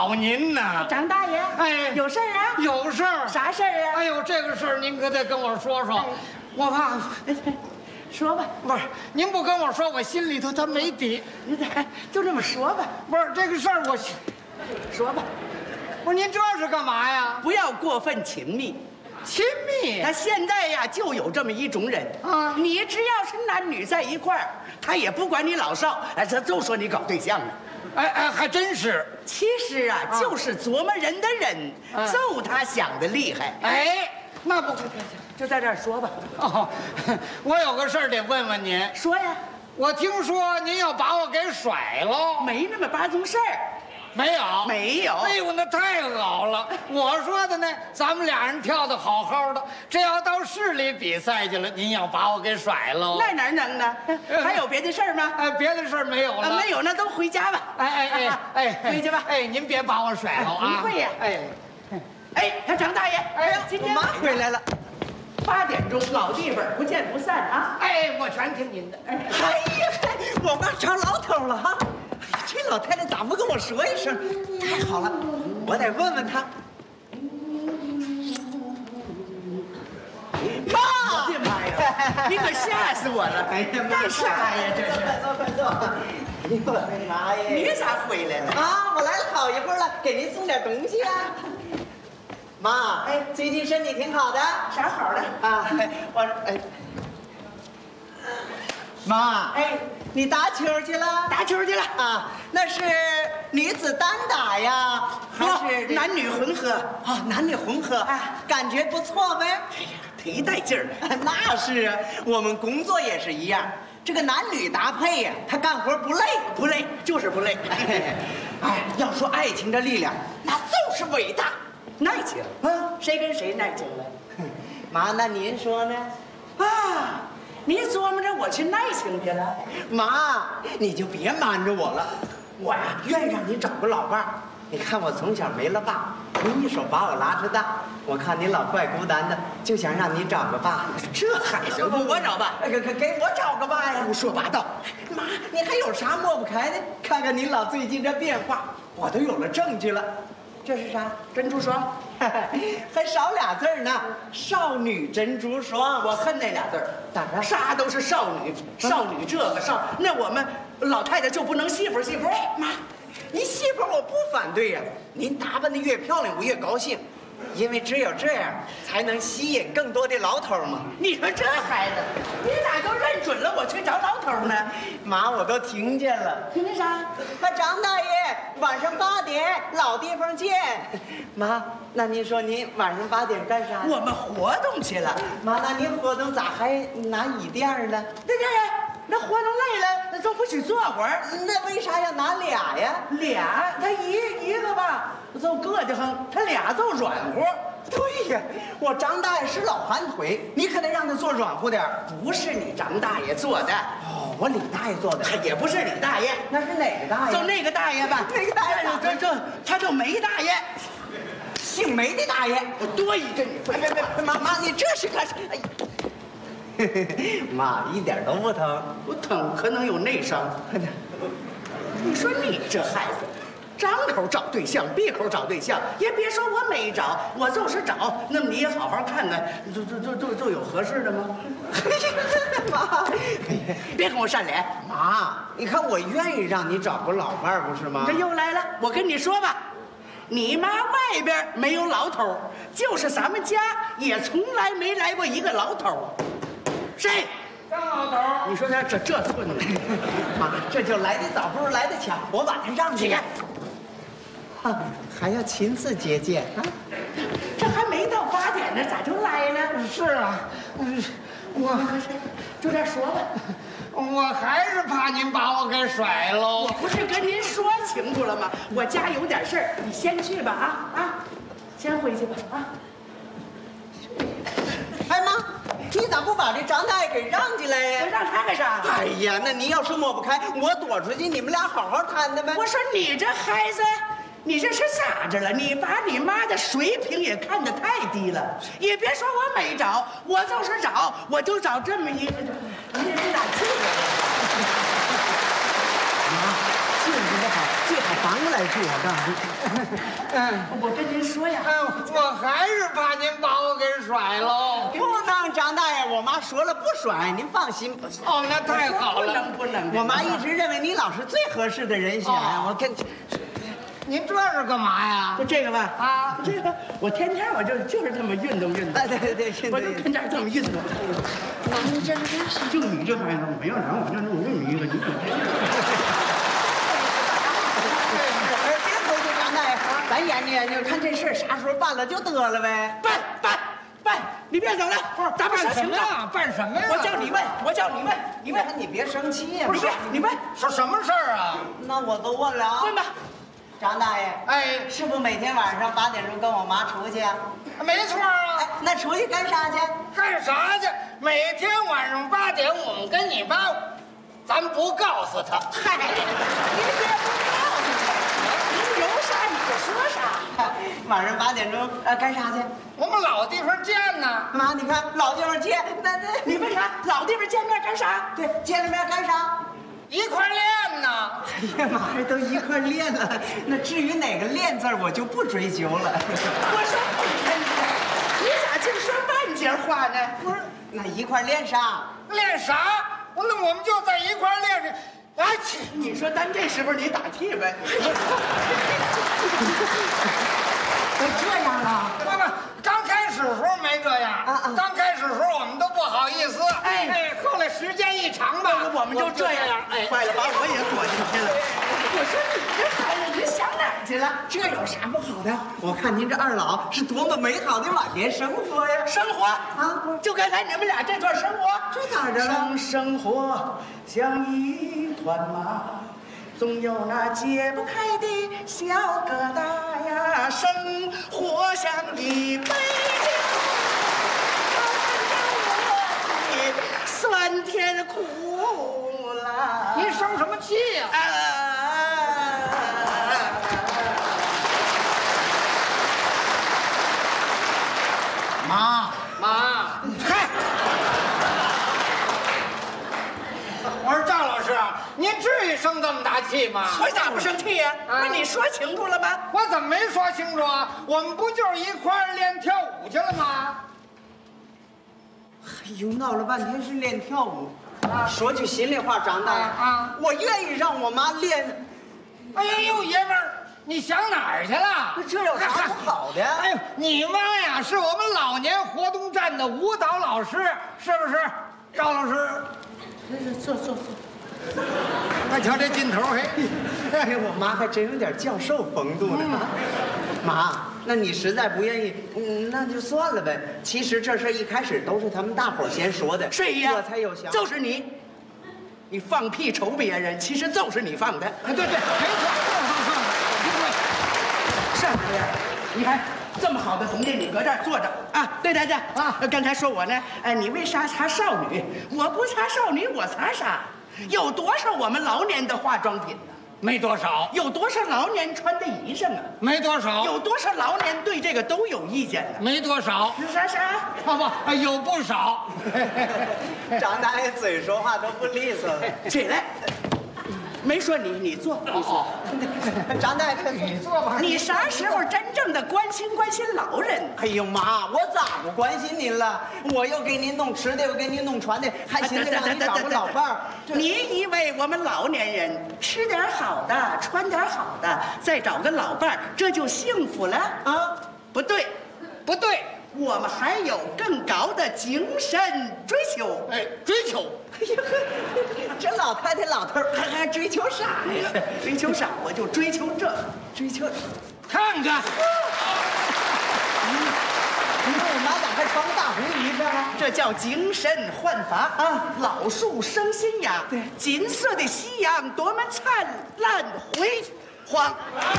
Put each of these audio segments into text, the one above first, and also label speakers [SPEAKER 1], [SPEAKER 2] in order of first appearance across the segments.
[SPEAKER 1] 找您呢。
[SPEAKER 2] 张大爷，
[SPEAKER 1] 哎，
[SPEAKER 2] 有事儿啊？
[SPEAKER 1] 有事儿。
[SPEAKER 2] 啥事儿啊？
[SPEAKER 1] 哎呦，这个事儿您可得跟我说说，我怕。
[SPEAKER 2] 说吧。
[SPEAKER 1] 不是，您不跟我说，我心里头他没底。
[SPEAKER 2] 你得就这么说吧。
[SPEAKER 1] 不是这个事儿，我
[SPEAKER 2] 说吧。
[SPEAKER 1] 不是您这是干嘛呀？
[SPEAKER 2] 不要过分亲密。
[SPEAKER 1] 亲密？
[SPEAKER 2] 那现在呀，就有这么一种人啊，你只要是男女在一块儿，他也不管你老少，哎，这就说你搞对象呢。
[SPEAKER 1] 哎，还真是。
[SPEAKER 2] 其实啊，就是琢磨人的人，就他想的厉害。
[SPEAKER 1] 哎，那不，
[SPEAKER 2] 就在这儿说吧。
[SPEAKER 1] 哦，我有个事儿得问问您。
[SPEAKER 2] 说呀。
[SPEAKER 1] 我听说您要把我给甩了。
[SPEAKER 2] 没那么八宗事儿。
[SPEAKER 1] 没有，
[SPEAKER 2] 没有。
[SPEAKER 1] 哎呦，那太好了！我说的呢，咱们俩人跳的好好的，这要到市里比赛去了，您要把我给甩了，
[SPEAKER 2] 那哪能呢？还有别的事儿吗？
[SPEAKER 1] 哎，别的事儿没有了。
[SPEAKER 2] 没有，那都回家吧。
[SPEAKER 1] 哎，
[SPEAKER 2] 回去吧。
[SPEAKER 1] 哎，您别把我甩了啊！
[SPEAKER 2] 不会呀。哎，张大爷，哎呀，今天
[SPEAKER 3] 妈回来了。
[SPEAKER 2] 8点钟，老地方，不见不散啊！
[SPEAKER 1] 哎，我全听您的。
[SPEAKER 3] 哎呀，我妈找老头了哈！哎呀，这老太太咋不跟我说一声？太好了，我得问问她。妈！
[SPEAKER 2] 我的妈呀！你可吓死我了！
[SPEAKER 3] 哎呀，
[SPEAKER 2] 干啥呀？这是？
[SPEAKER 3] 快坐，快坐！哎呦，我的妈呀！
[SPEAKER 2] 你咋回来了？
[SPEAKER 3] 啊，我来了好一会儿了，给您送点东西啊。妈，哎，最近身体挺好的。
[SPEAKER 2] 啥好的？
[SPEAKER 3] 啊，妈，
[SPEAKER 2] 哎，
[SPEAKER 3] 你打球去了？
[SPEAKER 2] 打球去了
[SPEAKER 3] 啊？那是女子单打呀，还是
[SPEAKER 2] 男女混合？
[SPEAKER 3] 啊，男女混合啊，感觉不错呗。
[SPEAKER 2] 哎呀，忒带劲儿了。
[SPEAKER 3] 那是啊，我们工作也是一样，这个男女搭配呀，他干活不累，
[SPEAKER 2] 不累，就是不累。
[SPEAKER 3] 哎，要说爱情的力量，那就是伟大。
[SPEAKER 2] 耐情啊，谁跟谁耐情了？
[SPEAKER 3] 妈，那您说呢？
[SPEAKER 2] 啊，你琢磨着我去耐情去了？
[SPEAKER 3] 妈，你就别瞒着我了，我呀愿意让你找个老伴儿。你看我从小没了爸，您一手把我拉扯大，我看你老怪孤单的，就想让你找个爸。
[SPEAKER 2] 这还行？我找吧，
[SPEAKER 3] 给我找个爸呀！
[SPEAKER 2] 胡说八道！
[SPEAKER 3] 妈，你还有啥抹不开的？看看您老最近这变化，我都有了证据了。这是啥？
[SPEAKER 2] 珍珠霜，
[SPEAKER 3] 还少俩字呢，少女珍珠霜。
[SPEAKER 2] 我恨那俩字儿，
[SPEAKER 3] 咋着？
[SPEAKER 2] 啥都是少女，少女这个少，那我们老太太就不能媳妇？
[SPEAKER 3] 妈，你媳妇我不反对呀，您打扮的越漂亮，我越高兴，因为只有这样才能吸引更多的老头嘛。
[SPEAKER 2] 你说这孩子，你咋就认准了我去找老头呢？
[SPEAKER 3] 妈，我都听见了。
[SPEAKER 2] 听见啥？
[SPEAKER 3] 张大爷，晚上8点，老地方见。妈，那您说您晚上8点干啥？
[SPEAKER 2] 我们活动去了。
[SPEAKER 3] 妈，那您活动咋还拿椅垫呢？
[SPEAKER 2] 对，那活动累了，那就不许坐会儿。
[SPEAKER 3] 那为啥要拿俩呀？
[SPEAKER 2] 俩，他一个吧，就硌得慌，他俩就软和。
[SPEAKER 3] 对呀，我张大爷是老寒腿，你可得让他做软乎点。
[SPEAKER 2] 不是你张大爷做的，
[SPEAKER 3] 哦，我李大爷做的。
[SPEAKER 2] 他也不是李大爷，
[SPEAKER 3] 那是哪个大爷？
[SPEAKER 2] 就那个大爷吧。
[SPEAKER 3] 哪个大爷？
[SPEAKER 2] 他就梅大爷，
[SPEAKER 3] 姓梅的大爷。
[SPEAKER 2] 我多一个你。
[SPEAKER 3] 别，妈，你这是干啥？妈，一点都不疼。
[SPEAKER 2] 不疼，可能有内伤。你说你这孩子，张口找对象，闭口找对象，也别说我没找，我就是找。那么你也好好看看，就有合适的吗？
[SPEAKER 3] 妈，
[SPEAKER 2] 别跟我扇脸。
[SPEAKER 3] 妈，你看我愿意让你找个老伴儿，不是吗？
[SPEAKER 2] 这又来了，我跟你说吧，你妈外边没有老头，就是咱们家也从来没来过一个老头。谁？
[SPEAKER 1] 张老头，
[SPEAKER 2] 你说他这寸呢？
[SPEAKER 3] 妈，这就来得早不如来得巧，我把他让去。还要亲自接见啊？
[SPEAKER 2] 这还没到8点呢，咋就来了？
[SPEAKER 1] 是啊，我
[SPEAKER 2] 就这说吧，
[SPEAKER 1] 我还是怕您把我给甩喽。
[SPEAKER 2] 我不是跟您说清楚了吗？我家有点事儿，你先去吧先回去吧
[SPEAKER 3] 哎妈，你咋不把这张大爷给让进来呀？
[SPEAKER 2] 我让他干啥？
[SPEAKER 3] 哎呀，那您要是抹不开，我躲出去，你们俩好好谈谈呗。
[SPEAKER 2] 我说你这孩子，你这是咋着了？你把你妈的水平也看得太低了。也别说我没找，我就是找，我就找这么一个，你这是咋气的？
[SPEAKER 3] 妈，性子不好，最好反过来说。
[SPEAKER 2] 我告诉你，我跟您说呀，
[SPEAKER 1] 我还是怕您把我给甩喽。
[SPEAKER 3] 不能，张大爷，我妈说了不甩，您放心。
[SPEAKER 1] 哦，那太好了。
[SPEAKER 2] 不能，
[SPEAKER 3] 我妈一直认为你老是最合适的人选。我跟，
[SPEAKER 1] 您这是干嘛呀？
[SPEAKER 2] 就这个吧，
[SPEAKER 1] 啊，
[SPEAKER 2] 这个我天天我就是这么运动运动。
[SPEAKER 3] 对，
[SPEAKER 2] 我就跟这儿这么运动。
[SPEAKER 3] 你这真是，
[SPEAKER 2] 就你这孩子，没有人，我就认你一个，你。
[SPEAKER 3] 别回去，张大爷，咱研究研究，看这事啥时候办了就得了呗。
[SPEAKER 2] 办，你别走了，咱们
[SPEAKER 1] 办什么
[SPEAKER 2] 呀？
[SPEAKER 1] 呀？办什么呀？
[SPEAKER 2] 我叫你问，你问，
[SPEAKER 3] 你别生气呀，
[SPEAKER 2] 不是你问，
[SPEAKER 1] 说什么事儿啊？
[SPEAKER 3] 那我都问了啊。
[SPEAKER 2] 问吧。
[SPEAKER 3] 张大爷，
[SPEAKER 1] 哎，
[SPEAKER 3] 是不是每天晚上8点钟跟我妈出去啊？
[SPEAKER 1] 没错啊。
[SPEAKER 3] 哎，那出去干啥去？
[SPEAKER 1] 干啥去？每天晚上8点，我们跟你妈，咱不告诉她。
[SPEAKER 2] 嗨，您别不告诉我，您有啥你就说啥。
[SPEAKER 3] 晚上8点钟干啥去？
[SPEAKER 1] 我们老地方见呢。
[SPEAKER 3] 妈，你看老地方见，那
[SPEAKER 2] 你问啥？老地方见面干啥？
[SPEAKER 3] 对，见了面干啥？
[SPEAKER 1] 一块儿练呢。
[SPEAKER 3] 哎呀妈呀，都一块练了，那至于哪个练字儿，我就不追究了。
[SPEAKER 2] 我说你咋净说半截话呢？
[SPEAKER 1] 不是，
[SPEAKER 3] 那一块练啥？
[SPEAKER 1] 练啥？那我们就在一块儿练着。哎，
[SPEAKER 2] 你说咱这时候你打替呗？
[SPEAKER 3] 这样啊？
[SPEAKER 1] 不，刚开始时候没这样。刚开始时候我们都不好意思。后来时间一长吧，
[SPEAKER 2] 我们就这样。坏了，把我也裹进去了。我说你这孩子，你想哪儿去了？这有啥不好的？
[SPEAKER 3] 我看您这二老是多么美好的晚年生活呀！
[SPEAKER 2] 生活
[SPEAKER 3] 啊，
[SPEAKER 2] 就刚才你们俩这段生活，
[SPEAKER 3] 这咋着了？
[SPEAKER 2] 生活像一团麻，总有那解不开的小疙瘩呀。生活像一杯酒，酸甜苦辣。
[SPEAKER 1] 您生什么气呀？妈，嗨！我说赵老师，您至于生这么大气吗？
[SPEAKER 2] 我咋不生气呀？不是你说清楚了吗？
[SPEAKER 1] 我怎么没说清楚啊？我们不就是一块儿练跳舞去了吗？
[SPEAKER 3] 哎呦，闹了半天是练跳舞。说句心里话，张大爷，我愿意让我妈练。
[SPEAKER 1] 哎呦，爷们儿，你想哪儿去了？
[SPEAKER 3] 这有啥不好的？
[SPEAKER 1] 哎呦，你妈呀，是我们老年活动站的舞蹈老师，是不是？赵老师，
[SPEAKER 2] 坐。
[SPEAKER 1] 快瞧这劲头，嘿！
[SPEAKER 3] 哎，我妈还真有点教授风度呢。妈，那你实在不愿意，那就算了呗。其实这事一开始都是他们大伙先说的，
[SPEAKER 2] 睡呀，
[SPEAKER 3] 我才有想。
[SPEAKER 2] 就是你放屁瞅别人，其实就是你放的。
[SPEAKER 1] 对，没错，
[SPEAKER 2] 是啊，你看这么好的同志，你搁这儿坐着啊？对啊！刚才说我呢，你为啥擦少女？我不擦少女，我擦啥？有多少我们老年的化妆品呢？
[SPEAKER 1] 没多少，
[SPEAKER 2] 有多少老年穿的衣裳啊？
[SPEAKER 1] 没多少，
[SPEAKER 2] 有多少老年对这个都有意见呢？
[SPEAKER 1] 没多少，
[SPEAKER 2] 啥？
[SPEAKER 1] 不，有不少。
[SPEAKER 3] 张大爷嘴说话都不利索了。
[SPEAKER 2] 起来，没说你坐，你坐。
[SPEAKER 3] 张大爷，你坐吧。
[SPEAKER 2] 你啥时候真正的关心老人？
[SPEAKER 3] 哎呦妈，我咋不关心您了？我又给您弄吃的，又给您弄穿的，还寻思让您找个老伴儿。
[SPEAKER 2] 你以为我们老年人吃点好的，穿点好的，再找个老伴儿，这就幸福了啊？不对，我们还有更高的精神追求。
[SPEAKER 1] 追求。
[SPEAKER 3] 哎呀，这老太太老头还追求啥呀？
[SPEAKER 2] 追求啥？我就追求这，追求。
[SPEAKER 1] 看看。
[SPEAKER 3] 你看我妈咋还穿个大红衣裳啊？
[SPEAKER 2] 这叫精神焕发啊！老树生新芽，对，金色的夕阳多么灿烂辉煌。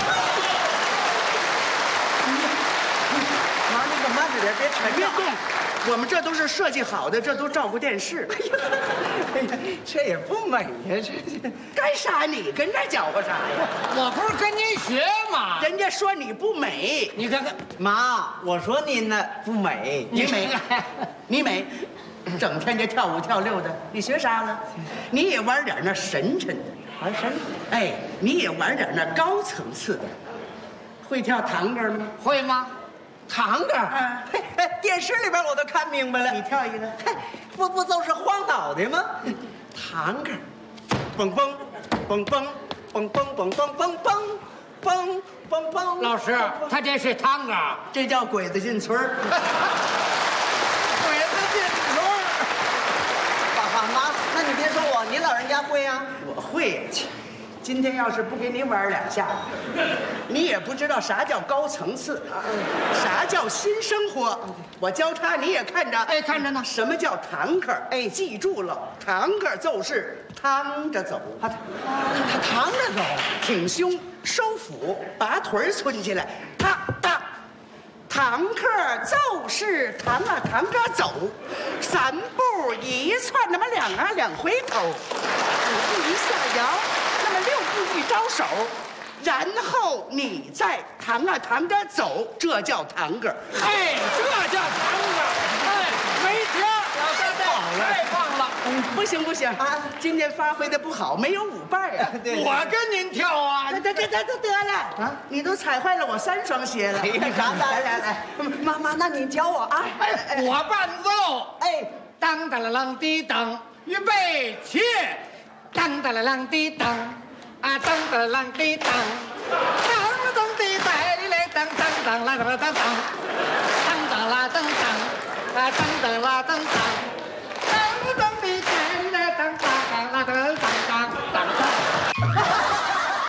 [SPEAKER 3] 妈，你可慢着点，别沉
[SPEAKER 2] 别动，我们这都是设计好的，这都照顾电视。
[SPEAKER 3] 哎呀，这也不美呀，这
[SPEAKER 2] 干啥？你跟这搅和啥呀？
[SPEAKER 1] 我不是跟您学吗？
[SPEAKER 2] 人家说你不美，
[SPEAKER 1] 你看看，
[SPEAKER 3] 妈，我说您呢不美，
[SPEAKER 2] 你美，你美，整天就跳舞跳溜的，你学啥了？你也玩点那神的。
[SPEAKER 3] 玩什么？
[SPEAKER 2] 哎，你也玩点那高层次的，会跳探戈吗？
[SPEAKER 1] 会吗？
[SPEAKER 3] 堂哥，
[SPEAKER 2] 啊
[SPEAKER 3] 嘿，电视里边我都看明白了。
[SPEAKER 2] 你跳一个。
[SPEAKER 3] 嘿，不就是晃脑袋吗？堂哥，蹦蹦，蹦蹦，蹦蹦蹦蹦蹦蹦，蹦蹦蹦。
[SPEAKER 1] 老师，他这是探戈。
[SPEAKER 2] 这叫鬼子进村儿。
[SPEAKER 1] 鬼子进村。
[SPEAKER 3] 爸妈，那你别说我，你老人家会啊？
[SPEAKER 2] 我会。今天要是不给你玩两下，你也不知道啥叫高层次，啥叫新生活。我教他，你也看着。
[SPEAKER 1] 哎，看着呢。
[SPEAKER 2] 什么叫堂客？哎，记住了，堂客就是趟着走。
[SPEAKER 3] 他堂着走，
[SPEAKER 2] 挺胸，收腹，把腿儿抻起来，堂客就是堂着走，3步1窜，那么2回头，5步1下摇，那么6步1招手，然后你再堂着走，这叫堂哥。
[SPEAKER 1] 哎，这叫探戈。哎，没停，老太太太棒了。
[SPEAKER 2] 不行啊！今天发挥的不好，没有舞伴啊。
[SPEAKER 1] 我跟您跳啊。
[SPEAKER 2] 得了啊！你都踩坏了我3双鞋了。
[SPEAKER 3] 来，妈，那你教我啊！
[SPEAKER 1] 哎，我伴奏。
[SPEAKER 3] 哎，
[SPEAKER 1] 当当啷啷滴当，预备起！当当啷啷滴当，啊当当啷啷滴当，当当滴带哩嘞当当当啦当当当，当当啦当当，啊当当啦当当，当当滴